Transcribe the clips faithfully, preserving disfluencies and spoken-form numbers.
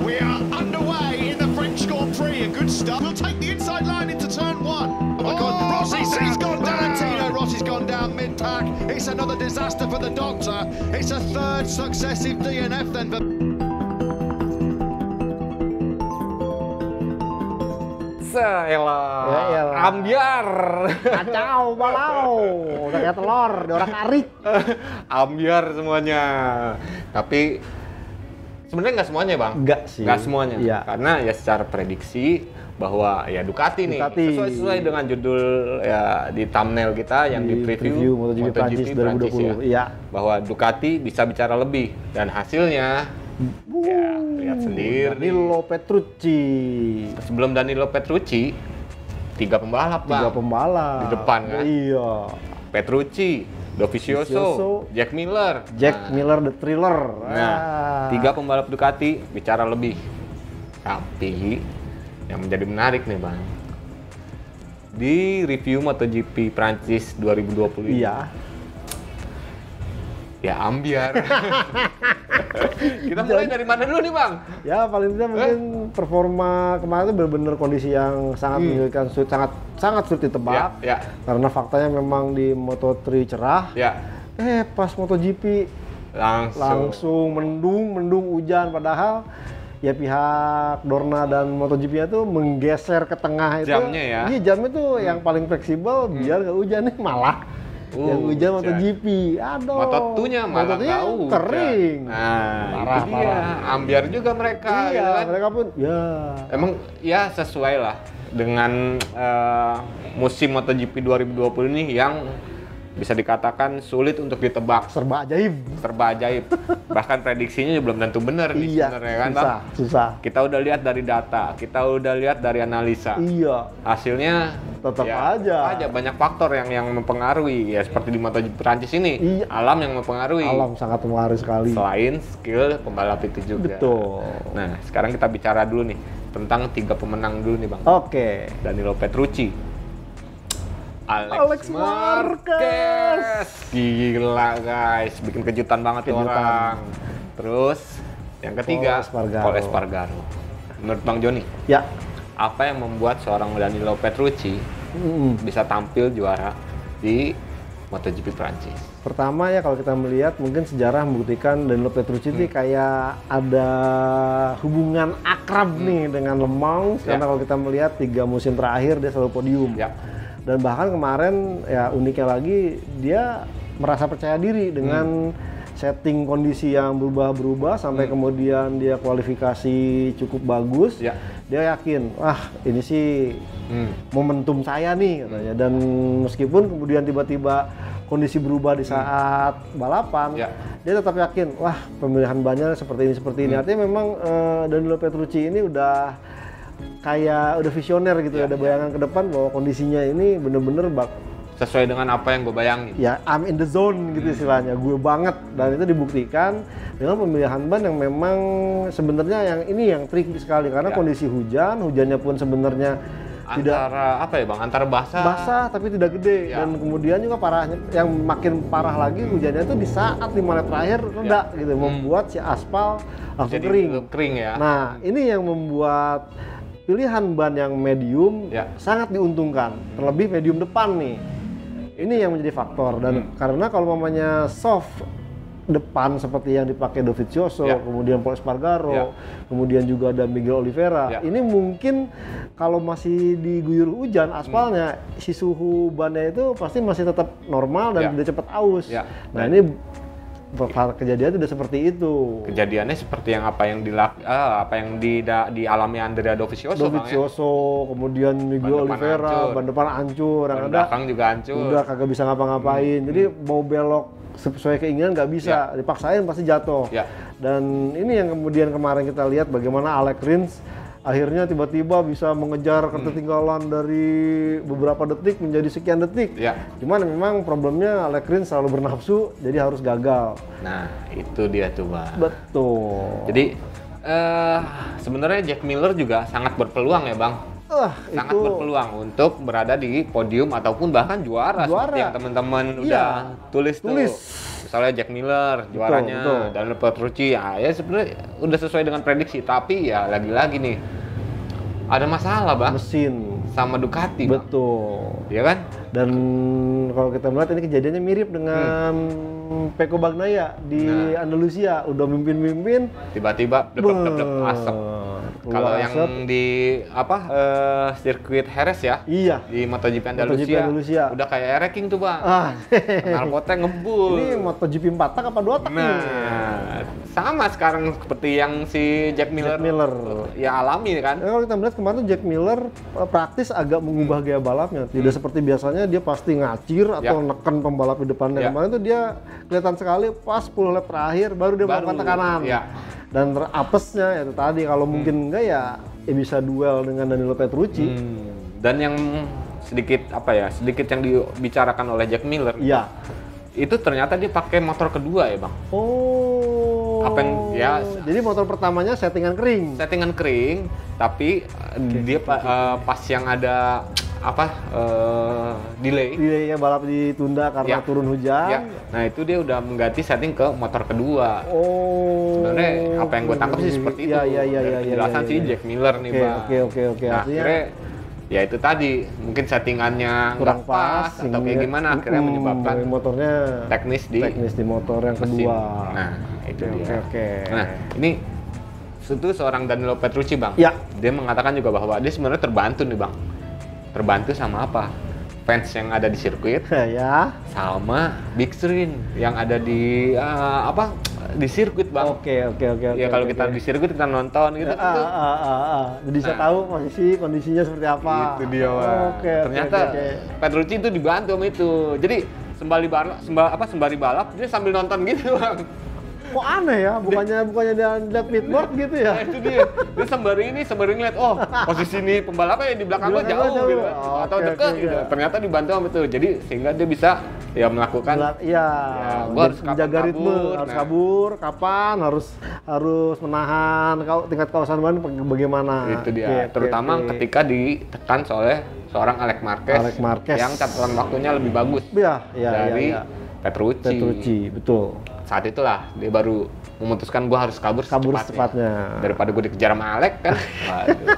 We are underway in the French Grand Prix. A good start. We'll take the inside line into turn one. Oh my God, oh, Rossi's he's gone down. Tino Rossi's gone down mid-pack. It's another disaster for the Doctor. It's a third successive D N F then. But Seelah, ya, ambiar, kacau balau, udah kayak telur, diorak-arik. Ambiar semuanya. Tapi sebenarnya nggak semuanya bang. Nggak sih. Nggak semuanya. Iya. Karena ya secara prediksi bahwa ya Ducati, Ducati. nih sesuai sesuai dengan judul ya di thumbnail kita yang di, Di preview, preview MotoGP Prancis dua ribu dua puluh. ya, Iya. bahwa Ducati bisa bicara lebih dan hasilnya ya lihat sendiri. Danilo Petrucci. Sebelum Danilo Petrucci tiga pembalap bang. Tiga pembalap di depan kan. Iya. Petrucci, Dovizioso, Dovizioso, Jack Miller. Jack Nah, Miller the Thriller. Nah, Ah. tiga pembalap Ducati bicara lebih. Tapi yang menjadi menarik nih bang, di review MotoGP Prancis dua ribu dua puluh ini, Iya. ya ambiar. Kita mulai dari mana dulu nih bang? Ya paling tidak mungkin performa kemarin itu benar-benar kondisi yang sangat Hmm. menyulitkan, sulit, sangat sangat sulit ditebak. Ya, ya. Karena faktanya memang di Moto tiga cerah. Ya, Eh pas MotoGP langsung. langsung mendung, mendung hujan, padahal ya pihak Dorna dan MotoGP itu menggeser ke tengah itu. Jamnya ya? Iya, jamnya tuh yang paling fleksibel biar nggak hujan nih, malah Uh, yang hujan hujan. MotoGP. Aduh. Moto dua-nya malah Moto2-nya nggak hujan. kering. Nah, Parah, itu dia. parah. Ambiar juga mereka. Iya, gitu kan. mereka pun ya. Emang ya sesuai lah dengan eh, musim MotoGP dua ribu dua puluh ini yang bisa dikatakan sulit untuk ditebak, Serba ajaib. serba ajaib. Bahkan prediksinya juga belum tentu benar nih Iya, sebenarnya kan susah, Bang. susah. Kita udah lihat dari data, kita udah lihat dari analisa. Iya, Hasilnya Tetap ya, aja. tetap aja banyak faktor yang yang mempengaruhi ya seperti di MotoGP Prancis ini. Iya. Alam yang mempengaruhi. alam sangat mempengaruhi sekali. Selain skill pembalap itu juga. Betul. Nah, sekarang kita bicara dulu nih tentang tiga pemenang dulu nih Bang. Oke. Danilo Petrucci, Alex, Alex Marquez. Gila guys, bikin kejutan banget tuh Kejutan. orang. Terus yang ketiga, Pol Espargaro. Pol Espargaro. Menurut Bang Joni, Ya. apa yang membuat seorang Danilo Petrucci Mm. bisa tampil juara di MotoGP Prancis? Pertama ya kalau kita melihat mungkin sejarah membuktikan Danilo Petrucci ini Hmm. kayak ada hubungan akrab nih dengan Le Mans, Ya. karena kalau kita melihat tiga musim terakhir dia selalu podium. Ya. Dan bahkan kemarin ya uniknya lagi dia merasa percaya diri dengan setting kondisi yang berubah-berubah sampai Hmm. kemudian dia kualifikasi cukup bagus. Ya. Dia yakin, wah ini sih Hmm. momentum saya nih katanya. Dan meskipun kemudian tiba-tiba kondisi berubah di saat balapan, Ya. dia tetap yakin, wah pemilihan bannya seperti ini seperti ini. Hmm. Artinya memang eh, Danilo Petrucci ini udah kayak udah visioner gitu, Ya, ada ya. bayangan ke depan bahwa kondisinya ini bener-bener bak Sesuai dengan apa yang gue bayangin. ya I'm in the zone gitu istilahnya, gue banget. Dan itu dibuktikan dengan pemilihan ban yang memang sebenarnya yang ini yang tricky sekali karena Ya. kondisi hujan, hujannya pun sebenarnya tidak Antara apa ya Bang? Antara basah. basah tapi tidak gede. Ya. Dan kemudian juga parahnya yang makin parah lagi hujannya itu di saat lima menit terakhir reda gitu, Hmm. membuat si aspal langsung Jadi kering. kering ya. Nah, ini yang membuat pilihan ban yang medium Ya. sangat diuntungkan, terlebih medium depan nih. Ini yang menjadi faktor dan Hmm. karena kalau mamanya soft depan seperti yang dipakai Dovizioso, Ya. kemudian Pol Espargaro, Ya. kemudian juga ada Miguel Oliveira. Ya. Ini mungkin kalau masih diguyur hujan aspalnya, si suhu bannya itu pasti masih tetap normal dan Ya. tidak cepat aus. Ya. Nah, ini ber- kejadian tidak seperti itu. Kejadiannya seperti yang apa yang dilak ah, apa yang di da- dialami Andrea Dovizioso, Bang, ya? Dovizioso, kemudian Miguel Ban depan Oliveira, hancur. ban depan hancur, yang Ban ada belakang juga hancur. udah kagak bisa ngapa-ngapain. Jadi mau belok sesuai keinginan nggak bisa, dipaksain pasti jatuh. Ya. Dan ini yang kemudian kemarin kita lihat bagaimana Alex Rins akhirnya tiba-tiba bisa mengejar ketertinggalan dari beberapa detik menjadi sekian detik. Ya. Cuman memang problemnya Alex Rins selalu bernafsu, jadi harus gagal. Nah, itu dia tuh, Bang. Betul. Jadi eh sebenarnya Jack Miller juga sangat berpeluang ya, Bang. Ah, Sangat itu berpeluang untuk berada di podium ataupun bahkan juara, Juara. seperti yang teman-teman Iya. udah tulis, Tulis. tuh. misalnya Jack Miller juaranya betul. dan Petrucci ya, ya sebenarnya udah sesuai dengan prediksi, tapi ya lagi-lagi nih ada masalah bang mesin sama Ducati bang. betul Ya kan? dan kalau kita melihat ini kejadiannya mirip dengan hmm. Pecco Bagnaia di Nah. Andalusia, udah mimpin-mimpin Tiba-tiba blep-blep asap. Kalau yang asap. di apa eh, sirkuit Jerez ya, Iya. di MotoGP MotoGP Andalusia, Andalusia. udah kayak wrecking tuh bang. Ah, Knalpotnya ngebul. ini MotoGP empat tak apa dua tak nih? Nah, sama sekarang seperti yang si Jack Miller, Jack Miller. ya alami kan. Ya, kalau kita melihat kemarin Jack Miller eh, praktis agak mengubah gaya balapnya. Tidak seperti biasanya dia pasti ngacir atau Ya. neken pembalap di depannya. Ya. Kemarin tuh dia kelihatan sekali pas sepuluh lap terakhir baru dia Baru, melakukan tekanan. ya. Dan terapesnya itu tadi kalau mungkin enggak ya, ya bisa duel dengan Danilo Petrucci. Hmm. Dan yang sedikit apa ya, sedikit yang dibicarakan oleh Jack Miller, Iya. itu ternyata dia pakai motor kedua ya bang. Oh. Apa yang ya Jadi motor pertamanya settingan kering. settingan kering, tapi uh, dia pa- uh, pas yang ada apa uh, delay, Dia ya balap ditunda karena Ya. turun hujan. ya, nah itu dia udah mengganti setting ke motor kedua. Oh. Sebenarnya apa yang gue tangkap sih seperti itu. Iya iya iya Dari iya. penjelasan iya, si iya. Jack Miller nih Oke, bang. Oke oke oke. Nah, Artinya akhirnya ya itu tadi mungkin settingannya kurang nggak pas, pas atau kayak gimana akhirnya Hmm, menyebabkan motornya teknis di teknis di motor yang mesin. kedua. Nah itu Oke, dia. oke, oke. Nah ini itu seorang Danilo Petrucci bang. Ya. Dia mengatakan juga bahwa dia sebenarnya terbantu nih bang. Terbantu sama apa? Fans yang ada di sirkuit ya. sama big screen yang ada di uh, apa di sirkuit bang. Oke oke oke oke. Ya kalau oke, kita oke. di sirkuit kita nonton gitu. Ah, ah, ah, ah, ah. Jadi bisa Nah. tahu posisi kondisinya seperti apa. Itu dia, Bang. Oke, Ternyata oke, oke. Petrucci itu dibantu sama itu. Jadi sembari balap, semba, apa sembari balap dia sambil nonton gitu, Bang. Kok aneh ya? Bukannya bukannya dia lihat pitboard gitu ya? Nah, itu dia. Dia sembari ini sembari ngeliat, oh, posisi ini pembalapnya di belakang gua Di belakang jauh, gua jauh. gitu. Oh, Atau oke, dekat oke, gitu. oke. Ternyata dibantu sama itu. Jadi sehingga dia bisa ya melakukan Belak- Iya, Ya, gua harus kapan menjaga ritme, kabur, harus nah. kabur, kapan, harus harus menahan kau tingkat kawasan ban bagaimana. itu dia. Oke, oke, Terutama oke. ketika ditekan oleh seorang Alex Marquez, Alex Marquez. yang catatan waktunya lebih bagus Iya, iya, dari iya, iya. Petrucci. Petrucci, betul. Saat itulah dia baru memutuskan gua harus kabur, Kabur secepatnya. secepatnya. Daripada gue dikejar sama Alex kan. Waduh.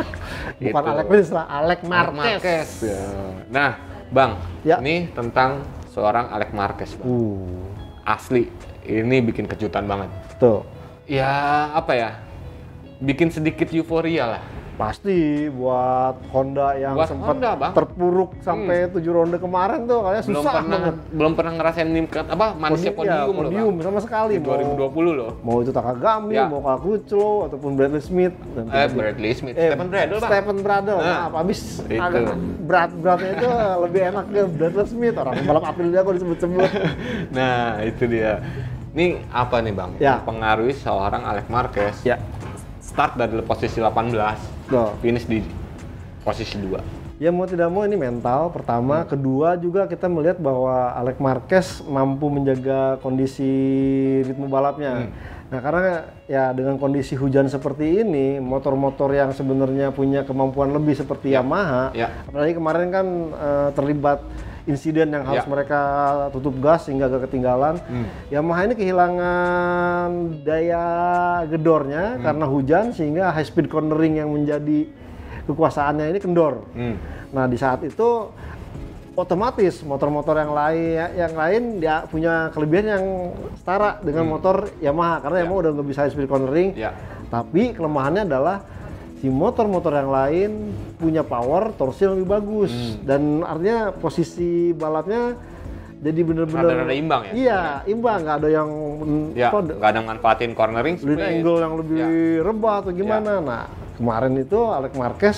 Bukan Itu. Alex Rins lah, Alex Alex Marquez. Ya. Nah, Bang, Ya. ini tentang seorang Alex Marquez, Bang. Uh, Asli, ini bikin kejutan banget. tuh. Ya, apa ya? Bikin sedikit euforia lah. Pasti buat Honda yang Buat sempat Honda, Bang. terpuruk sampai tujuh ronde kemarin tuh kayaknya Belum susah pernah banget. belum pernah ngerasain nimkat apa manisnya Podi- ya, podium, loh, podium Bang. sama sekali. Di dua ribu dua puluh loh. Mau itu Takagami, Ya. mau Kakuchlo, ataupun Bradley Smith. Dan Eh, tiba-tiba- Bradley Smith, Eh, Stephen Bradle, Bang. Stephen Bradle. Nah, Nah, habis itu. agak berat-beratnya itu lebih enak ke Bradley Smith. Orang balap Aprilia kok disebut-sebut. Nah, itu dia. Ini apa nih, Bang? Ya. Mempengaruhi seorang Alex Marquez. Ya. Start dari posisi delapan belas, Tuh. finish di posisi dua. Ya mau tidak mau ini mental pertama, Hmm. kedua juga kita melihat bahwa Alex Marquez mampu menjaga kondisi ritme balapnya. Hmm. Nah karena ya dengan kondisi hujan seperti ini, motor-motor yang sebenarnya punya kemampuan lebih seperti Ya. Yamaha, Ya. apalagi kemarin kan eh, terlibat insiden yang harus Ya. mereka tutup gas sehingga agak ketinggalan. Hmm. Yamaha ini kehilangan daya gedornya Hmm. karena hujan sehingga high speed cornering yang menjadi kekuasaannya ini kendor. Hmm. Nah di saat itu otomatis motor-motor yang lain yang lain dia punya kelebihan yang setara dengan motor Yamaha karena Ya. Yamaha udah nggak bisa high speed cornering. Ya. Tapi kelemahannya adalah si motor-motor yang lain punya power torsi yang lebih bagus dan artinya posisi balapnya jadi bener-bener Rada-rada imbang ya? Iya, imbang, nggak ada yang Ya, apa, nggak ada manfaatin cornering lead speed. angle yang lebih Ya. rebah atau gimana. Nah, kemarin itu Alex Marquez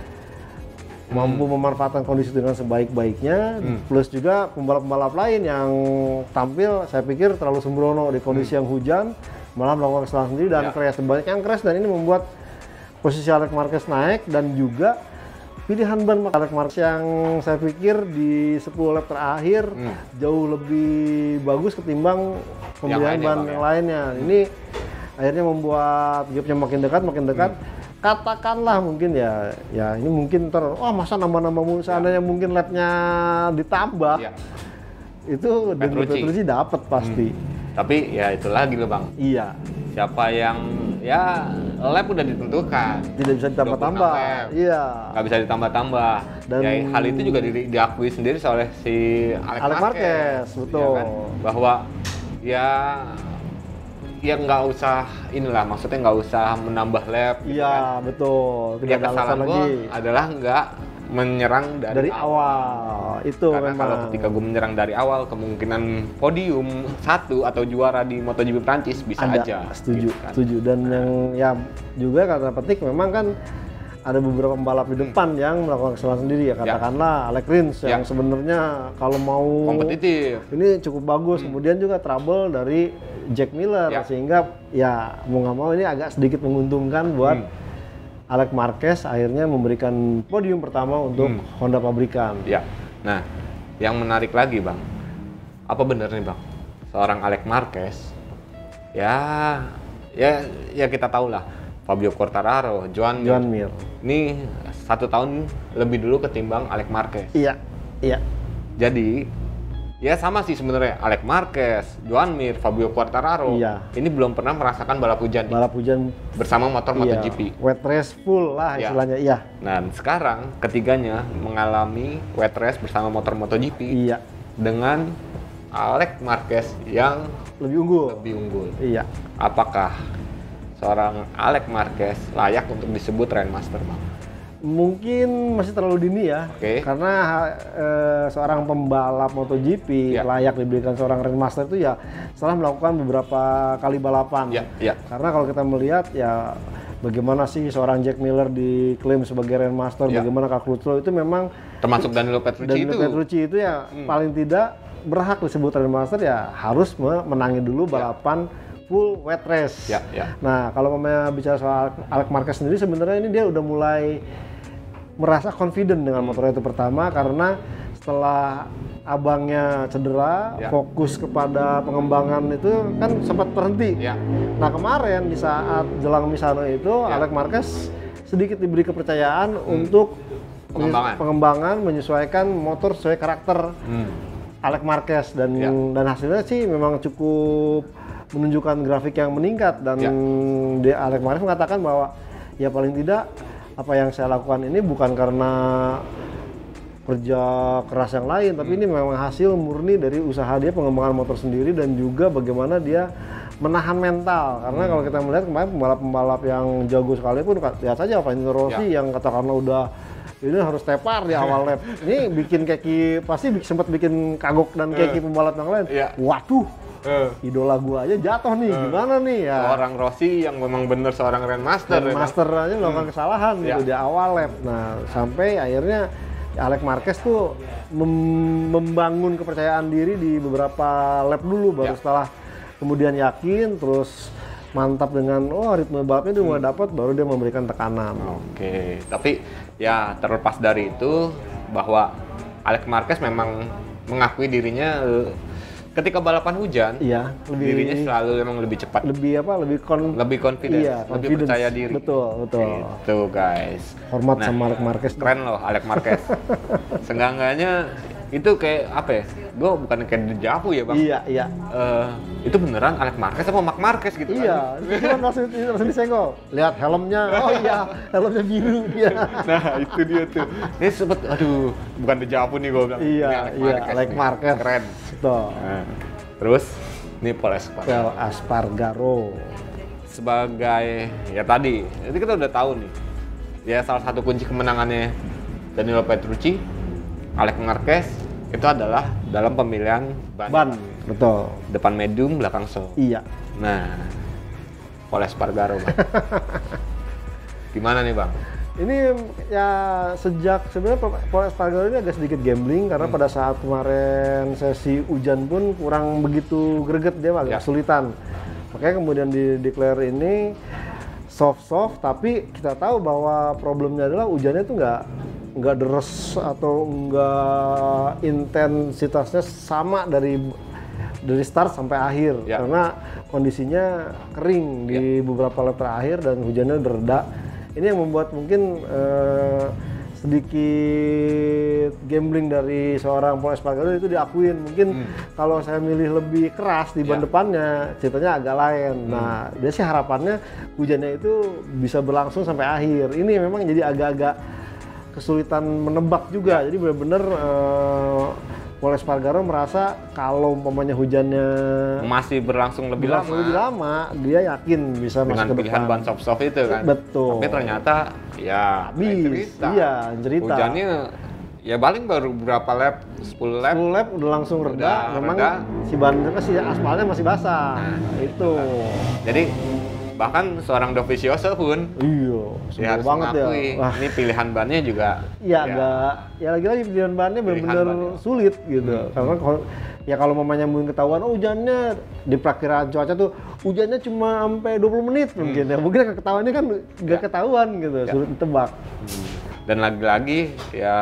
mampu memanfaatkan kondisi dengan sebaik-baiknya, Hmm. plus juga pembalap-pembalap lain yang tampil saya pikir terlalu sembrono di kondisi yang hujan, malah melakukan kesalahan sendiri dan Ya. crash. Banyak yang crash dan ini membuat posisi Alex Marquez naik dan juga pilihan ban Alex Marquez yang saya pikir di sepuluh lap terakhir Hmm. jauh lebih bagus ketimbang pemilihan lainnya, ban Bang, yang ya. lainnya. Ini akhirnya membuat gapnya makin dekat, makin dekat. Hmm. Katakanlah mungkin ya, ya ini mungkin ter, oh masa nambah-nambah mulu seandainya mungkin lapnya ditambah, Ya. itu Daniel Petrucci. Petrucci dapat pasti. Hmm. Tapi ya itu lagi loh Bang. Iya. Siapa yang ya lap udah ditentukan. Tidak bisa ditambah-tambah. Iya. Nggak bisa ditambah-tambah. Dan ya, hal itu juga di, diakui sendiri oleh si Alex, Alex Marquez, Marquez, betul. ya kan? Bahwa ya ya nggak usah inilah, maksudnya nggak usah menambah lap. Gitu iya, kan. betul. Tidak Ya ada alasan kesalahan gue lagi. adalah nggak menyerang dari, Dari awal. Itu Karena memang. kalau ketika gue menyerang dari awal, kemungkinan podium satu atau juara di MotoGP Prancis bisa ada, aja. setuju, gitu kan. setuju. Dan yang ya juga kata petik memang kan ada beberapa pembalap di depan hmm. yang melakukan kesalahan sendiri ya, katakanlah ya. Alex Rins ya. yang sebenarnya kalau mau kompetitif ini cukup bagus, hmm. kemudian juga trouble dari Jack Miller ya. Sehingga ya mau nggak mau ini agak sedikit menguntungkan buat hmm. Alex Marquez akhirnya memberikan podium pertama untuk hmm. Honda pabrikan. Ya. Nah, yang menarik lagi Bang, apa benar nih Bang, seorang Alex Marquez, ya, ya, ya kita tahu lah, Fabio Quartararo, Joan Mir, Joan Mir, ini satu tahun lebih dulu ketimbang Alex Marquez. Iya, iya. Jadi, ya sama sih sebenarnya, Alex Marquez, Joan Mir, Fabio Quartararo, iya. ini belum pernah merasakan balap hujan. Balap nih, hujan bersama motor iya. MotoGP. Wet race full lah istilahnya, iya. Nah, sekarang ketiganya mengalami wet race bersama motor MotoGP. Iya. Dengan Alex Marquez yang lebih unggul. Lebih unggul. Iya. Apakah seorang Alex Marquez layak untuk disebut Grandmaster, Bang? Mungkin masih terlalu dini ya, okay. karena e, seorang pembalap MotoGP yeah. layak diberikan seorang Grandmaster itu ya setelah melakukan beberapa kali balapan. Yeah. Yeah. Karena kalau kita melihat ya bagaimana sih seorang Jack Miller diklaim sebagai Grandmaster, yeah. bagaimana Kak Crutchlow itu memang termasuk Danilo Petrucci Danilo itu. Petrucci itu ya hmm. paling tidak berhak disebut Grandmaster ya harus menangi dulu balapan yeah. full wet race. Ya, ya. Nah, kalau memang bicara soal Alex Marquez sendiri sebenarnya ini dia udah mulai merasa confident dengan motor itu pertama karena setelah abangnya cedera, ya. fokus kepada pengembangan itu kan sempat berhenti. Ya. Nah, kemarin di saat jelang Misano itu ya. Alex Marquez sedikit diberi kepercayaan hmm. untuk pengembangan. pengembangan menyesuaikan motor sesuai karakter hmm. Alex Marquez dan ya. dan hasilnya sih memang cukup menunjukkan grafik yang meningkat dan ya. dia Alex Marquez mengatakan bahwa ya paling tidak apa yang saya lakukan ini bukan karena kerja keras yang lain, tapi hmm. ini memang hasil murni dari usaha dia pengembangan motor sendiri dan juga bagaimana dia menahan mental. Karena hmm. kalau kita melihat kemarin pembalap-pembalap yang jago sekalipun, lihat saja Valentino Rossi ya. yang katakanlah udah ini harus tepar di awal lap. Ini bikin kaki pasti sempat bikin kagok dan kaki pembalap yang lain. Ya. Waduh. Uh. Idola gua aja jatuh nih, uh. gimana nih ya? Seorang Rossi yang memang benar seorang Grandmaster. Grandmaster ya, aja melakukan hmm. kesalahan gitu ya. di awal lap. Nah, sampai akhirnya Alex Marquez tuh mem membangun kepercayaan diri di beberapa lap dulu, baru ya. setelah kemudian yakin, terus mantap dengan oh ritme balapnya dia mulai hmm. dapat, baru dia memberikan tekanan. Oke, tapi ya terlepas dari itu bahwa Alex Marquez memang mengakui dirinya ketika balapan hujan, iya, lebih, dirinya selalu memang lebih cepat, lebih apa, lebih kon, lebih confident, iya, lebih percaya diri. Betul, betul. Itu guys. Hormat nah, sama Alex Marquez. Keren loh Alex Marquez. Seenggak-enggaknya itu kayak apa ya? Gue bukan kayak dejavu ya bang. Iya, iya. Uh, itu beneran Alex Marquez apa Marc Marquez gitu iya, kan? Iya, itu kan langsung, langsung disenggol. Lihat helmnya, oh iya, helmnya biru dia. Nah itu dia tuh. Ini sempet, aduh, bukan dejavu nih gue bilang. Iya, Alex iya, Marquez Alex Marquez. Keren. Betul. Nah, terus, ini Pol Espargaro. Pol Espargaro. Sebagai, ya tadi, itu kita udah tahu nih. Ya salah satu kunci kemenangannya Danilo Petrucci, Alex Marquez, itu adalah dalam pemilihan ban. Ban, betul. Depan medium, belakang soft. Iya. Nah, Pol Espargaro, Bang. Gimana nih, Bang? Ini ya sejak sebenarnya Pol Espargaro ini agak sedikit gambling karena hmm. pada saat kemarin sesi hujan pun kurang begitu greget, dia agak ya. kesulitan. Makanya kemudian di declare ini soft-soft, tapi kita tahu bahwa problemnya adalah hujannya itu nggak nggak deres atau nggak intensitasnya sama dari dari start sampai akhir ya. Karena kondisinya kering di ya. beberapa lap terakhir dan hujannya udah reda. Ini yang membuat mungkin eh, sedikit gambling dari seorang Paul Espargaro itu diakuin. Mungkin hmm. kalau saya milih lebih keras di ban ya. depannya, ceritanya agak lain. Hmm. Nah, dia sih harapannya hujannya itu bisa berlangsung sampai akhir. Ini memang jadi agak-agak kesulitan menebak juga. Ya. Jadi benar-benar uh, Paul Espargaro merasa kalau umpamanya hujannya masih berlangsung lebih berlangsung lama, lebih lama, dia yakin bisa dengan masuk ke pilihan depan. ban soft-soft itu kan. Betul. Tapi ternyata ya habis. cerita. Iya, cerita. Hujannya ya paling baru berapa lap, sepuluh lap. sepuluh lap udah langsung reda. Udah Memang reda. si ban si aspalnya masih basah. Nah, itu. Jadi bahkan seorang Dovizioso pun Iya, ya harus banget mengakui, ya. Wah. ini pilihan bannya juga Ya, agak ya lagi-lagi pilihan bannya benar-benar ban, ya. sulit gitu. Hmm. Karena kalau ya kalau mamanya mungkin ketahuan oh hujannya di perakiraan cuaca tuh hujannya cuma sampai dua puluh menit Hmm. mungkin ya. Mungkin ketahuannya kan nggak Ya. ketahuan gitu, Ya. sulit ditebak. Hmm. Dan lagi-lagi ya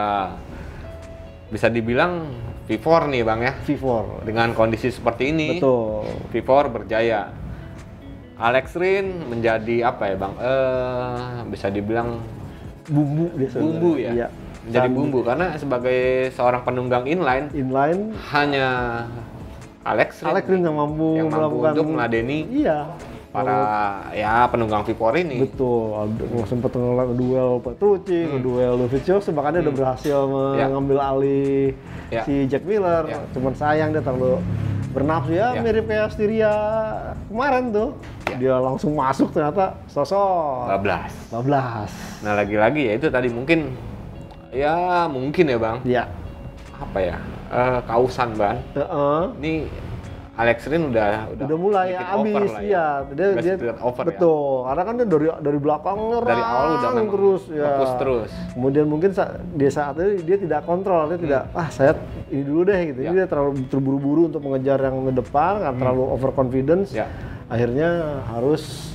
bisa dibilang V empat nih Bang ya. V empat. Dengan kondisi seperti ini, Betul. V empat berjaya. Alex Rin menjadi apa ya Bang? Eh bisa dibilang Bumbu dia sebenarnya. bumbu ya. Iya. Menjadi Dan bumbu karena sebagai seorang penunggang inline inline hanya Alex Rin, Alex Rin yang mampu yang mampu melakukan untuk meladeni iya para ya penunggang V empat ini. betul. Ada sempat ngeduel Petrucci, Hmm. ngeduel Dovizioso, bahkan dia udah berhasil Ya. mengambil alih Ya. si Jack Miller. Ya. Cuman sayang dia terlalu bernafsu ya, Ya. mirip kayak Styria kemarin tuh. Ya. Dia langsung masuk ternyata sosok bablas. bablas. Nah lagi-lagi ya itu tadi mungkin ya mungkin ya Bang. Ya. Apa ya? Eh, kausan Bang. Heeh. Ini Alex Rin udah udah, Udah mulai sedikit ya over habis lah iya. Dia Udah dia sedikit over ya. betul. Karena kan dia dari dari belakang Dari awal udah memang terus ya. fokus terus. Kemudian mungkin sa- dia saat itu dia tidak kontrol, dia tidak ah saya ini dulu deh gitu. Ya. Jadi dia terlalu terburu-buru untuk mengejar yang di depan, karena terlalu overconfidence. Ya. Akhirnya harus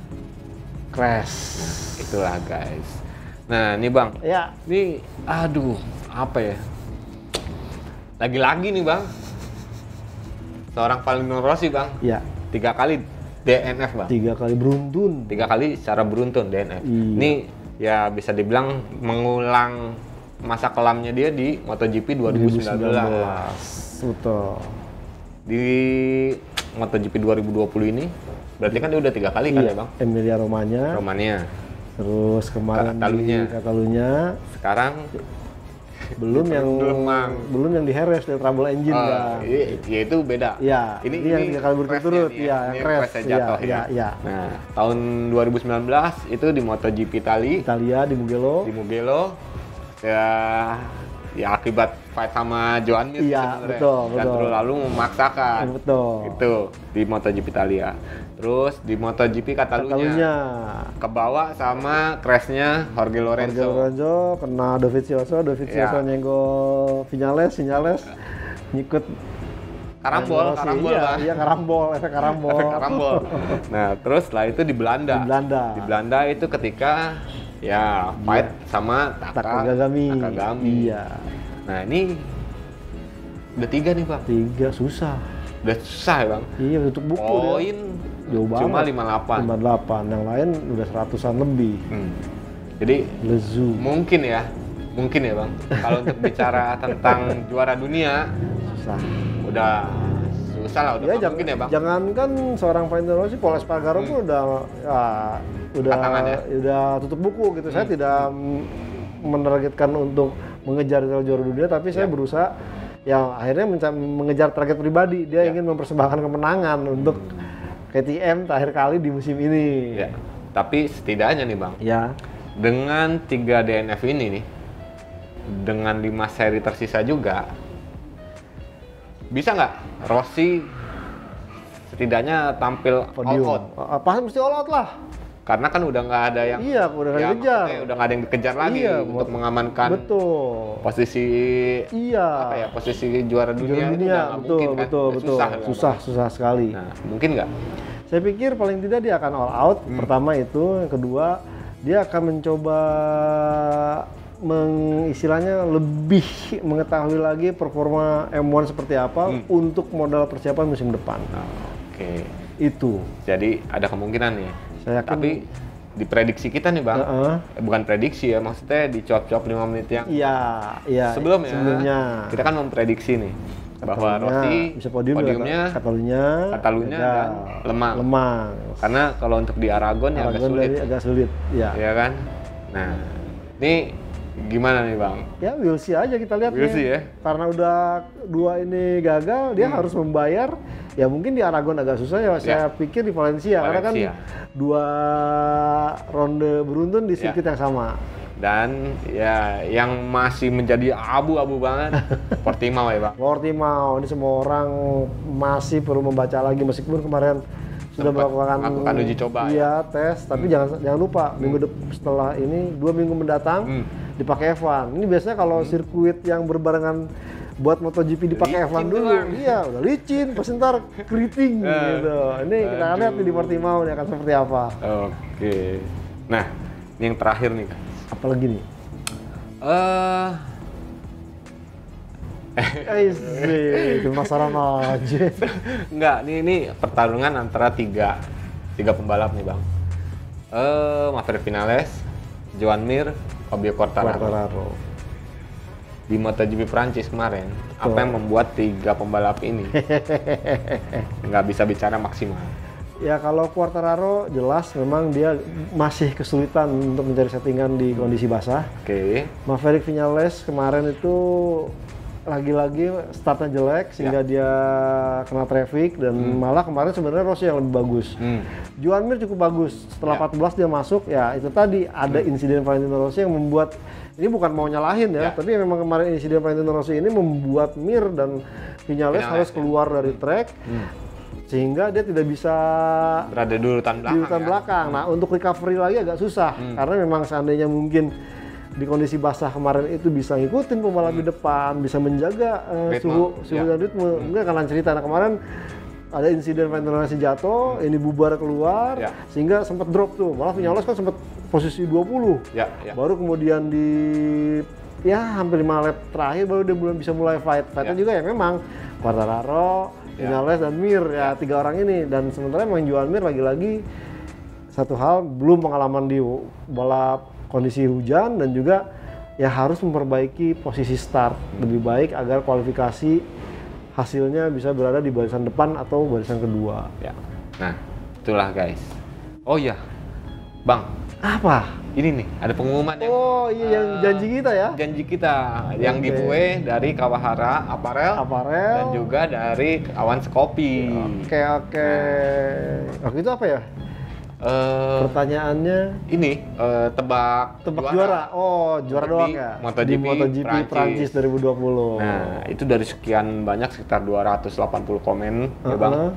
crash. Itulah guys. Nah ini Bang, Ya, ini aduh apa ya? Lagi-lagi nih Bang, seorang Valentino Rossi Bang, ya. tiga kali D N F Bang, Tiga kali beruntun. tiga kali secara beruntun D N F. Iya. Ini ya bisa dibilang mengulang masa kelamnya dia di MotoGP dua ribu sembilan belas. Betul. Di MotoGP dua ribu dua puluh ini, berarti kan dia udah tiga kali kan Iya, ya Bang? Emilia Romagna. Romania. Terus kemarin Katalunya. di Katalunya Sekarang belum yang Belum, Mang. belum yang di Jerez di trouble engine oh, kan. ini, ya itu beda. Iya, ini, ini yang tiga kali berturut-turut, crashnya nih iya, yang Ini crash, crashnya iya, jatuh iya, ya. iya. Nah, tahun dua ribu sembilan belas itu di MotoGP Italia Italia di Mugello. di Mugello ya ya akibat fight sama Joan Mir Iya, sebenarnya. betul, Dan betul. terus lalu memaksakan Betul. itu di MotoGP Italia. Terus di MotoGP Katalunya Katalunya. kebawa sama crashnya Jorge Lorenzo. Jorge Lorenzo kena Dovizioso, Dovizioso Iya. nyenggol Viñales, Viñales nyikut Karambol, Rossi. karambol iya, Bang. iya karambol, efek karambol. Efek karambol. Nah, terus setelah itu di Belanda. Di Belanda. Di Belanda itu ketika ya fight sama Taka, Takagami. Takagami. Iya. Nah, ini udah tiga nih, Bang. Tiga susah. Udah susah ya, Bang. Iya, tutup buku dia. Poin Jauh banget. cuma lima puluh delapan. lima puluh delapan, yang lain udah seratusan lebih. Hmm. Jadi Lezu. mungkin ya, mungkin ya, Bang. Kalau untuk bicara tentang juara dunia Susah. udah susah lah, udah Ya, nggak jangan, mungkin ya, Bang. jangankan seorang Valentino Rossi, Paul Espargaro pun udah ya, udah Tangan ya? udah tutup buku gitu. Saya Hmm. tidak m- menargetkan untuk mengejar titel juara dunia, tapi saya Ya. berusaha ya akhirnya menca- mengejar target pribadi. Dia Ya. ingin mempersembahkan kemenangan untuk K T M terakhir kali di musim ini. Ya. Tapi setidaknya nih, Bang, Ya. dengan tiga D N F ini nih, dengan lima seri tersisa juga, bisa nggak Rossi setidaknya tampil all Podium. out? Ah, pasti mesti all out lah. Karena kan udah nggak ada yang Iya, udah nggak ya, dikejar. maksudnya udah nggak ada yang dikejar lagi Iya, untuk mot- mengamankan Betul. posisi Iya. apa ya posisi juara dunia, Juara itu dunia, udah nggak betul, mungkin kan? betul, Udah betul. susah, Susah, kan? susah, sekali. Nah, mungkin nggak? Saya pikir paling tidak dia akan all out. Hmm. Pertama itu, yang kedua dia akan mencoba mengistilahnya lebih mengetahui lagi performa M satu seperti apa Hmm. untuk modal persiapan musim depan. Nah, oke. Itu. Jadi ada kemungkinan nih. Saya yakin Tapi di prediksi kita nih bang, Uh-uh. eh, bukan prediksi ya, maksudnya di cuap-cuap lima menit yang Iya, iya. sebelumnya, Sebelumnya. kita kan memprediksi nih bahwa Katalunya Rossi bisa podium, podiumnya Katalunya, Katalunya dan Lemang. Lemang. Karena kalau untuk di Aragon, ya agak Aragon sulit, dari agak sulit, ya. ya kan? Nah, ini gimana nih bang? Ya, we'll see aja kita lihat We'll nih. see ya. Karena udah dua ini gagal, dia Hmm. harus membayar. Ya mungkin di Aragon agak susah ya. Saya pikir di Valencia, karena kan Valencia. dua ronde beruntun di Ya. sirkuit yang sama. Dan ya yang masih menjadi abu-abu banget, Portimao ya bang. Portimao ini semua orang masih perlu membaca lagi meskipun kemarin sudah Sempat melakukan melakukan uji coba, iya, tes, tapi Hmm. jangan jangan lupa minggu dep- setelah ini dua minggu mendatang Hmm. dipakai F satu. Ini biasanya kalau sirkuit yang berbarengan buat MotoGP dipakai F satu Licin tuh, dulu, Bang. iya udah licin, pas ntar keriting Eh, gitu. Ini kita aduh. lihat nih di Portimao nih akan seperti apa. Oke. Nah, ini yang terakhir nih. Apalagi nih? Eh, Eh, sih, penasaran aja. enggak, ini ini pertarungan antara tiga tiga pembalap nih bang. Eh, Maverick Vinales, Joan Mir, Fabio Quartararo. Quartararo. Di MotoGP Prancis kemarin, apa yang membuat tiga pembalap ini nggak bisa bicara maksimal? Ya kalau Quartararo jelas memang dia masih kesulitan untuk mencari settingan di kondisi basah. Oke. Maverick Vinales kemarin itu lagi-lagi startnya jelek sehingga dia kena traffic dan malah kemarin sebenarnya Rossi yang lebih bagus. Hmm. Joan Mir cukup bagus. Setelah Ya. empat belas dia masuk, ya itu tadi ada insiden Valentino Rossi yang membuat ini bukan mau nyalahin ya, Ya. tapi memang kemarin insiden Valentino Rossi ini membuat Mir dan Vinales Vinales, harus ya. keluar dari track. Sehingga dia tidak bisa Berada di urutan di belakang. urutan ya? belakang. Nah, untuk recovery lagi agak susah karena memang seandainya mungkin di kondisi basah kemarin itu bisa ngikutin pembalap di depan, bisa menjaga eh, Ritme, suhu suhu ya. dan ritme. Enggak akan cerita. Nah, kemarin ada insiden Valentino Rossi jatuh, ini bubar keluar Ya. sehingga sempat drop tuh. Malah Vinales kan sempat posisi dua puluh. Ya, ya. Baru kemudian di ya hampir lima lap terakhir baru dia belum bisa mulai fight. Fightnya Ya. juga ya memang Quartararo, Ya. Vinales dan Mir ya, tiga orang ini, dan sementara emang Joan Mir lagi-lagi satu hal belum pengalaman di balap kondisi hujan dan juga ya harus memperbaiki posisi start lebih baik agar kualifikasi hasilnya bisa berada di barisan depan atau barisan kedua. Ya. Nah, itulah guys. Oh iya, bang, Apa? ini nih ada pengumuman yang Oh iya, yang janji kita ya. janji kita, yang Oke. giveaway dari Kawahara Apparel, Apparel. dan juga dari Awanz Kopi. Oke oke. Waktu itu apa ya? Eh, Pertanyaannya ini eh, tebak tebak juara. Oh, juara Untuk doang di ya. MotoGP di MotoGP Prancis. Prancis dua ribu dua puluh. Nah, itu dari sekian banyak sekitar dua ratus delapan puluh komen ya bang. Uh-uh.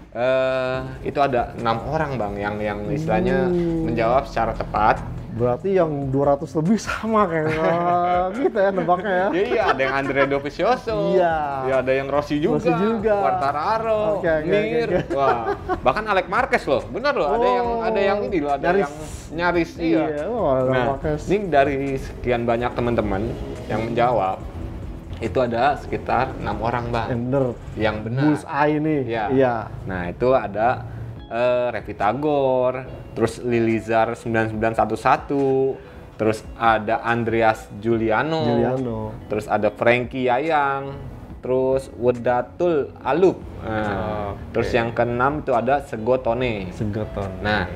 Eh, itu ada enam orang bang yang yang istilahnya Hmm. menjawab secara tepat. Berarti yang dua ratus lebih sama kayak kita ya nebaknya ya. Ya, iya, ada yang Andrea Dovizioso, Iya. ya ada yang Rossi juga, Rossi juga. Quartararo, Oke, oke, Mir, oke, oke. wah, bahkan Alex Marquez loh, bener loh, ada yang Oh, ada yang ini loh, ada nyaris. yang nyaris, Iya, oh, Alex Nah, Marquez. ini dari sekian banyak teman-teman yang menjawab, itu ada sekitar enam orang bang, Yang bener. yang benar. Bullseye nih. Iya. Iya. Nah itu ada eh, Revitagor, terus Lilizar sembilan sembilan satu satu, terus ada Andreas Giuliano, Giuliano. terus ada Frankie Yayang, terus Wedatul Alup. Nah, terus yang keenam itu ada Segotone. Segeton. Nah,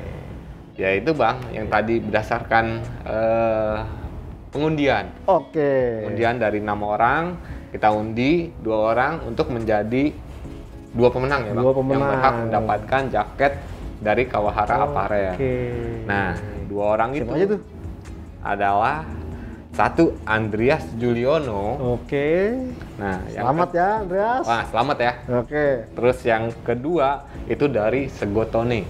ya itu bang, yang tadi berdasarkan eh, pengundian. Oke. Kemudian dari enam orang kita undi dua orang untuk menjadi dua pemenang ya bang, Dua pemenang. yang berhak mendapatkan jaket dari Kawahara Apparel. Oke. Nah, dua orang Siapa itu aja tuh? adalah satu Andreas Giuliano. Oke. Nah, yang Selamat ke- ya, Andreas. Wah, selamat ya. Oke. Terus yang kedua itu dari Segotone.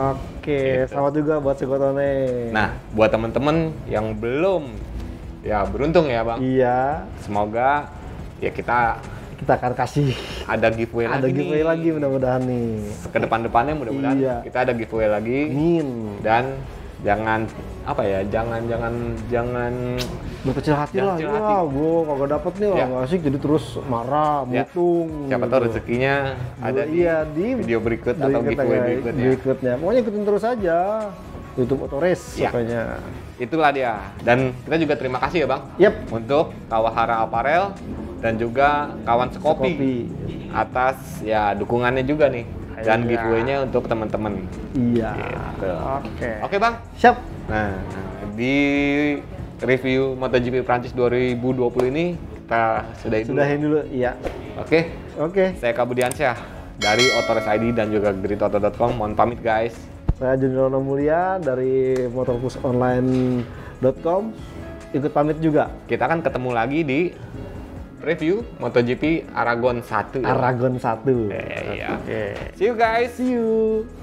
Oke, Gitu. selamat juga buat Segotone. Nah, buat teman-teman yang belum ya beruntung ya bang, Iya, semoga ya kita kita akan kasih ada giveaway ada lagi giveaway nih. lagi mudah-mudahan nih. Ke depan-depannya mudah-mudahan Iya. kita ada giveaway lagi. Amin. Dan jangan apa ya, jangan jangan jangan Berkecil hati Jangan lah, kecil ya hati. gua kagak dapet nih, Ya. nggak asik jadi terus marah, Ya. mutung. siapa gitu. tahu rezekinya ada di iya, di video berikut atau berikut giveaway aja, berikutnya. berikutnya. Pokoknya ikutin terus aja. YouTube Auto Race Ya. pokoknya. Itulah dia. Dan kita juga terima kasih ya Bang. Yap. Untuk Kawahara Apparel dan juga kawan Sekopi, Sekopi. atas ya dukungannya juga nih dan Iya. giveaway-nya untuk teman-teman. Iya. Gitu. Oke. Oke Bang. Siap. Nah, di review MotoGP Prancis dua ribu dua puluh ini kita sudahi dulu. Sudahin dulu. Iya. Oke. Oke. Saya Kak Budiansyah dari Auto Race I D dan juga grid auto dot com. Mohon pamit guys. Saya Joni Rono Mulia dari motorpush online dot com. Ikut pamit juga. Kita akan ketemu lagi di review MotoGP Aragon satu. Aragon satu. Eh, iya. Oke. See you guys. See you.